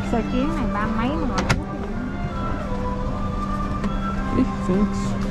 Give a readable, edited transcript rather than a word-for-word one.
Sơ chuyến này ba mấy mà. Hey, thanks.